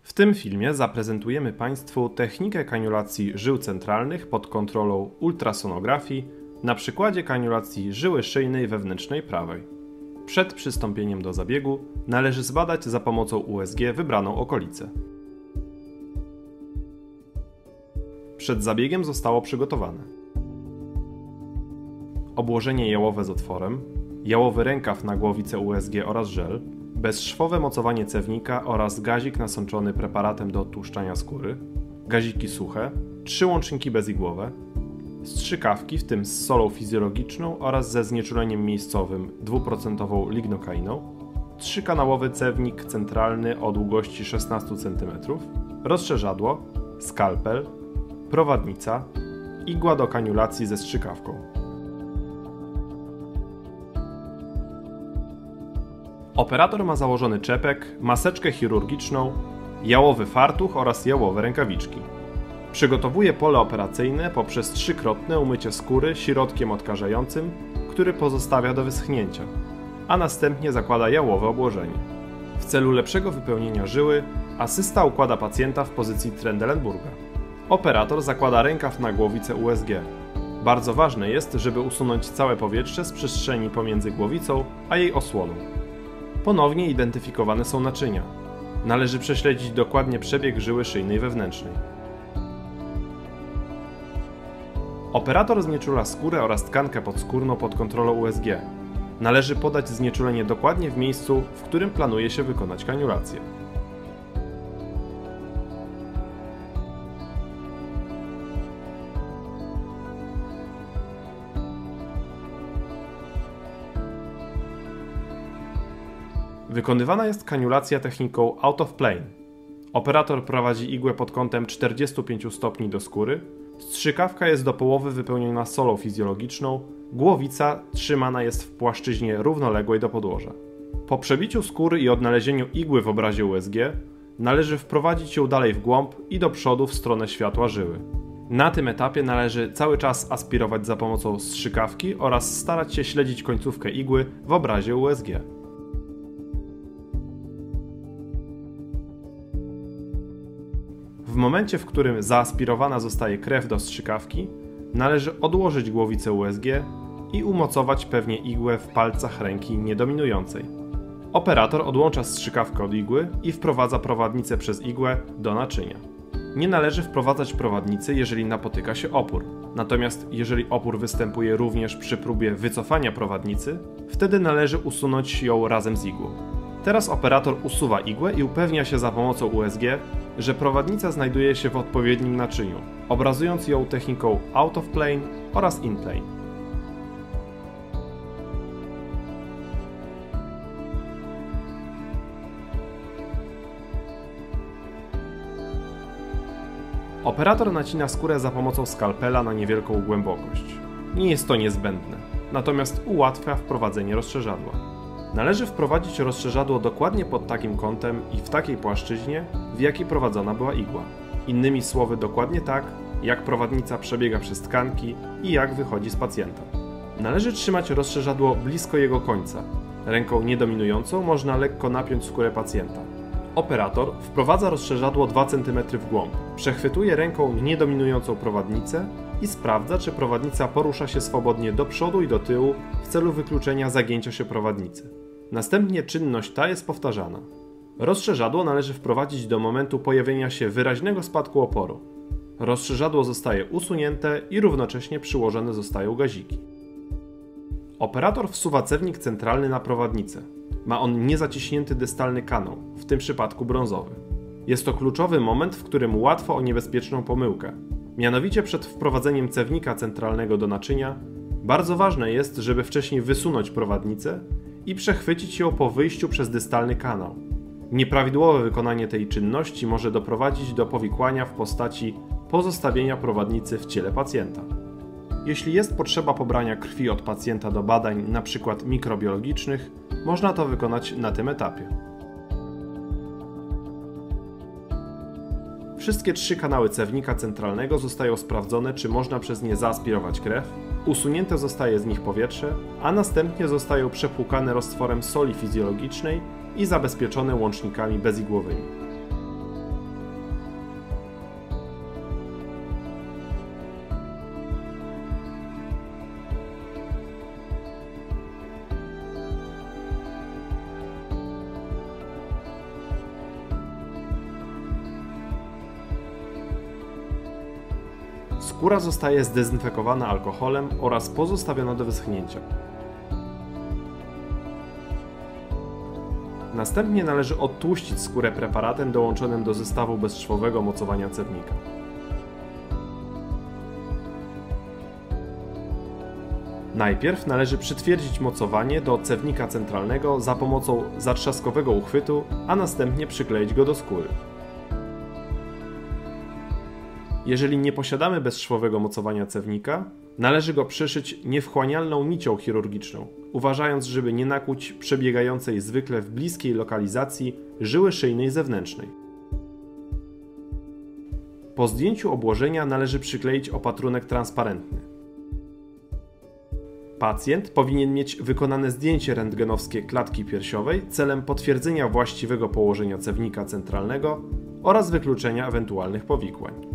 W tym filmie zaprezentujemy Państwu technikę kaniulacji żył centralnych pod kontrolą ultrasonografii na przykładzie kaniulacji żyły szyjnej wewnętrznej prawej. Przed przystąpieniem do zabiegu należy zbadać za pomocą USG wybraną okolicę. Przed zabiegiem zostało przygotowane obłożenie jałowe z otworem, jałowy rękaw na głowicę USG oraz żel, bezszwowe mocowanie cewnika oraz gazik nasączony preparatem do odtłuszczania skóry, gaziki suche, 3 łączniki bezigłowe, strzykawki, w tym z solą fizjologiczną oraz ze znieczuleniem miejscowym 2% lignokainą, 3-kanałowy cewnik centralny o długości 16 cm, rozszerzadło, skalpel, prowadnica, igła do kaniulacji ze strzykawką. Operator ma założony czepek, maseczkę chirurgiczną, jałowy fartuch oraz jałowe rękawiczki. Przygotowuje pole operacyjne poprzez 3-krotne umycie skóry środkiem odkażającym, który pozostawia do wyschnięcia, a następnie zakłada jałowe obłożenie. W celu lepszego wypełnienia żyły asysta układa pacjenta w pozycji Trendelenburga. Operator zakłada rękaw na głowicę USG. Bardzo ważne jest, żeby usunąć całe powietrze z przestrzeni pomiędzy głowicą a jej osłoną. Ponownie identyfikowane są naczynia. Należy prześledzić dokładnie przebieg żyły szyjnej wewnętrznej. Operator znieczula skórę oraz tkankę podskórną pod kontrolą USG. Należy podać znieczulenie dokładnie w miejscu, w którym planuje się wykonać kaniulację. Wykonywana jest kaniulacja techniką out of plane. Operator prowadzi igłę pod kątem 45 stopni do skóry, strzykawka jest do połowy wypełniona solą fizjologiczną, głowica trzymana jest w płaszczyźnie równoległej do podłoża. Po przebiciu skóry i odnalezieniu igły w obrazie USG należy wprowadzić ją dalej w głąb i do przodu w stronę światła żyły. Na tym etapie należy cały czas aspirować za pomocą strzykawki oraz starać się śledzić końcówkę igły w obrazie USG. W momencie, w którym zaaspirowana zostaje krew do strzykawki, należy odłożyć głowicę USG i umocować pewnie igłę w palcach ręki niedominującej. Operator odłącza strzykawkę od igły i wprowadza prowadnicę przez igłę do naczynia. Nie należy wprowadzać prowadnicy, jeżeli napotyka się opór. Natomiast jeżeli opór występuje również przy próbie wycofania prowadnicy, wtedy należy usunąć ją razem z igłą. Teraz operator usuwa igłę i upewnia się za pomocą USG, że prowadnica znajduje się w odpowiednim naczyniu, obrazując ją techniką out of plane oraz in plane. Operator nacina skórę za pomocą skalpela na niewielką głębokość. Nie jest to niezbędne, natomiast ułatwia wprowadzenie rozszerzadła. Należy wprowadzić rozszerzadło dokładnie pod takim kątem i w takiej płaszczyźnie, w jakiej prowadzona była igła. Innymi słowy, dokładnie tak, jak prowadnica przebiega przez tkanki i jak wychodzi z pacjenta. Należy trzymać rozszerzadło blisko jego końca. Ręką niedominującą można lekko napiąć skórę pacjenta. Operator wprowadza rozszerzadło 2 cm w głąb, przechwytuje ręką niedominującą prowadnicę i sprawdza, czy prowadnica porusza się swobodnie do przodu i do tyłu w celu wykluczenia zagięcia się prowadnicy. Następnie czynność ta jest powtarzana. Rozszerzadło należy wprowadzić do momentu pojawienia się wyraźnego spadku oporu. Rozszerzadło zostaje usunięte i równocześnie przyłożone zostają gaziki. Operator wsuwa cewnik centralny na prowadnicę. Ma on niezaciśnięty dystalny kanał, w tym przypadku brązowy. Jest to kluczowy moment, w którym łatwo o niebezpieczną pomyłkę. Mianowicie przed wprowadzeniem cewnika centralnego do naczynia bardzo ważne jest, żeby wcześniej wysunąć prowadnicę i przechwycić ją po wyjściu przez dystalny kanał. Nieprawidłowe wykonanie tej czynności może doprowadzić do powikłania w postaci pozostawienia prowadnicy w ciele pacjenta. Jeśli jest potrzeba pobrania krwi od pacjenta do badań, np. mikrobiologicznych, można to wykonać na tym etapie. Wszystkie 3 kanały cewnika centralnego zostają sprawdzone, czy można przez nie zaaspirować krew, usunięte zostaje z nich powietrze, a następnie zostają przepłukane roztworem soli fizjologicznej i zabezpieczone łącznikami bezigłowymi. Skóra zostaje zdezynfekowana alkoholem oraz pozostawiona do wyschnięcia. Następnie należy odtłuścić skórę preparatem dołączonym do zestawu bezszwowego mocowania cewnika. Najpierw należy przytwierdzić mocowanie do cewnika centralnego za pomocą zatrzaskowego uchwytu, a następnie przykleić go do skóry. Jeżeli nie posiadamy bezszwowego mocowania cewnika, należy go przyszyć niewchłanialną nicią chirurgiczną, uważając, żeby nie nakłuć przebiegającej zwykle w bliskiej lokalizacji żyły szyjnej zewnętrznej. Po zdjęciu obłożenia należy przykleić opatrunek transparentny. Pacjent powinien mieć wykonane zdjęcie rentgenowskie klatki piersiowej celem potwierdzenia właściwego położenia cewnika centralnego oraz wykluczenia ewentualnych powikłań.